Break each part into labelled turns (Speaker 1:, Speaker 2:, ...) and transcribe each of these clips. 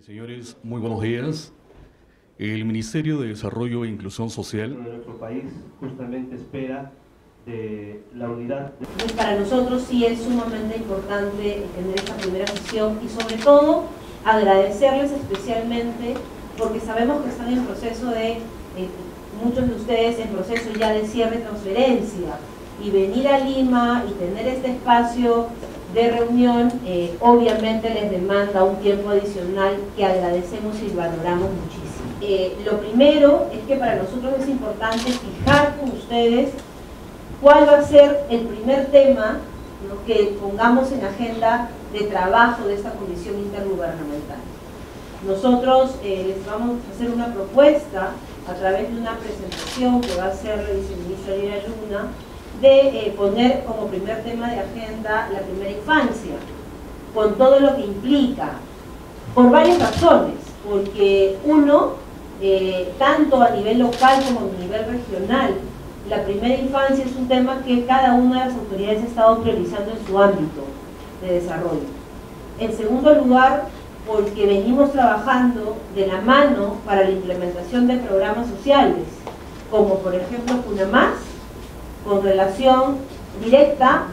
Speaker 1: Señores, muy buenos días. El Ministerio de Desarrollo e Inclusión Social
Speaker 2: de nuestro país justamente espera de la unidad.
Speaker 3: Pues para nosotros sí es sumamente importante tener esta primera sesión y sobre todo agradecerles especialmente porque sabemos que están en proceso de, muchos de ustedes en proceso ya de cierre de transferencia, y venir a Lima y tener este espacio de reunión obviamente les demanda un tiempo adicional que agradecemos y valoramos muchísimo. Lo primero es que para nosotros es importante fijar con ustedes cuál va a ser el primer tema, ¿no?, que pongamos en agenda de trabajo de esta comisión intergubernamental. Nosotros les vamos a hacer una propuesta a través de una presentación que va a hacer la viceministra Lira Luna, de poner como primer tema de agenda la primera infancia, con todo lo que implica, por varias razones, porque uno, tanto a nivel local como a nivel regional, la primera infancia es un tema que cada una de las autoridades ha estado priorizando en su ámbito de desarrollo. En segundo lugar, porque venimos trabajando de la mano para la implementación de programas sociales, como por ejemplo CUNAMás, con relación directa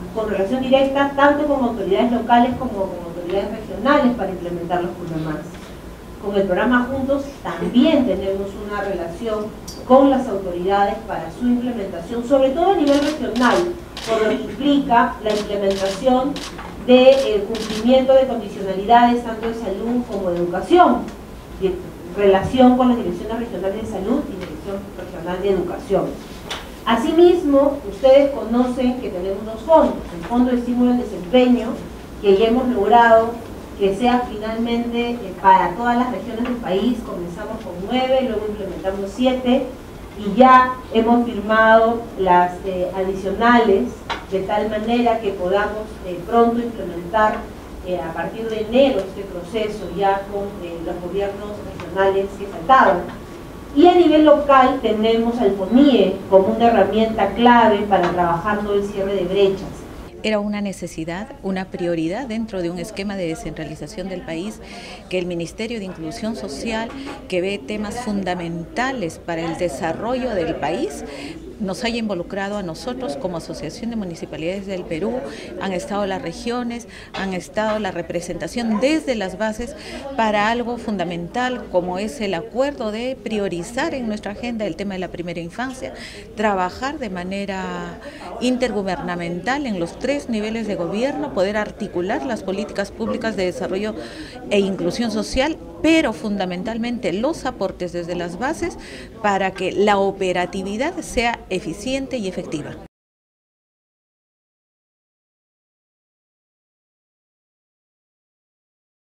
Speaker 3: tanto con autoridades locales como con autoridades regionales para implementar los CUNAMás. Con el programa Juntos también tenemos una relación con las autoridades para su implementación, sobre todo a nivel regional, por lo que implica la implementación del cumplimiento de condicionalidades tanto de salud como de educación, de relación con las direcciones regionales de salud y dirección regional de educación. Asimismo, ustedes conocen que tenemos dos fondos: el Fondo de Estímulo al Desempeño, que ya hemos logrado que sea finalmente para todas las regiones del país. Comenzamos con 9, luego implementamos 7 y ya hemos firmado las adicionales, de tal manera que podamos pronto implementar a partir de enero este proceso ya con los gobiernos regionales que faltaban. Y a nivel local tenemos al FONIE como una herramienta clave para trabajar todo el cierre de brechas.
Speaker 4: Era una necesidad, una prioridad dentro de un esquema de descentralización del país, que el Ministerio de Inclusión Social, que ve temas fundamentales para el desarrollo del país, nos haya involucrado a nosotros como Asociación de Municipalidades del Perú. Han estado las regiones, han estado la representación desde las bases para algo fundamental como es el acuerdo de priorizar en nuestra agenda el tema de la primera infancia, trabajar de manera intergubernamental en los 3 niveles de gobierno, poder articular las políticas públicas de desarrollo e inclusión social, pero fundamentalmente los aportes desde las bases para que la operatividad sea eficiente y efectiva.